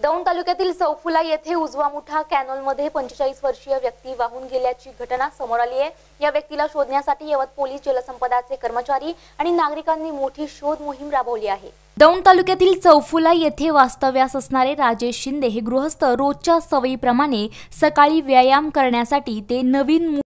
दौंड तालुक्यातील चौफुला येथे उजवा मुठा कॅनॉलमध्ये 45 वर्षीय व्यक्ती वाहून गेल्याची घटना समोर आली आहे। या व्यक्तीला शोधण्यासाठी यवत पोलीस जलसंपदाचे कर्मचारी आणि नागरिकांनी मोठी शोध मोहीम राबवली आहे। दौंड तालुक्यातील चौफुला येथे वास्तव्यास असणारे राजेश शिंदे हे गृहस्थ रोजच्या सवयीप्रमाणे सकाळी व्यायाम करण्यासाठी ते नवीन